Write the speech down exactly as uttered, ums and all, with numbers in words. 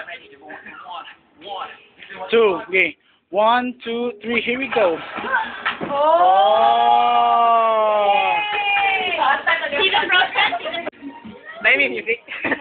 Two. Okay. One, two, three. Here we go. Oh! Oh. See the process? May music.